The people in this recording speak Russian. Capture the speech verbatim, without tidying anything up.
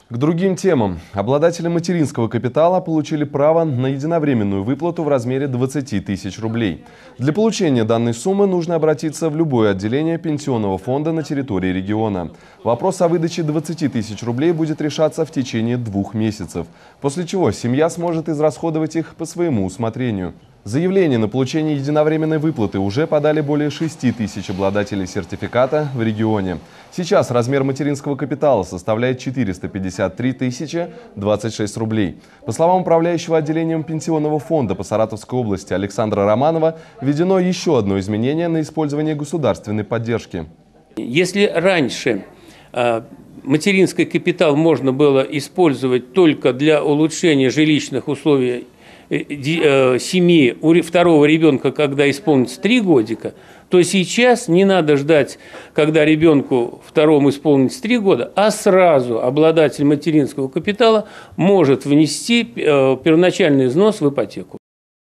К другим темам. Обладатели материнского капитала получили право на единовременную выплату в размере двадцати тысяч рублей. Для получения данной суммы нужно обратиться в любое отделение пенсионного фонда на территории региона. Вопрос о выдаче двадцати тысяч рублей будет решаться в течение двух месяцев, после чего семья сможет израсходовать их по своему усмотрению. Заявление на получение единовременной выплаты уже подали более шести тысяч обладателей сертификата в регионе. Сейчас размер материнского капитала составляет четыреста пятьдесят три тысячи двадцать шесть рублей. По словам управляющего отделением пенсионного фонда по Саратовской области Александра Романова, введено еще одно изменение на использование государственной поддержки. Если раньше э, материнский капитал можно было использовать только для улучшения жилищных условий семьи у второго ребенка, когда исполнится три годика, то сейчас не надо ждать, когда ребенку второму исполнится три года, а сразу обладатель материнского капитала может внести первоначальный взнос в ипотеку.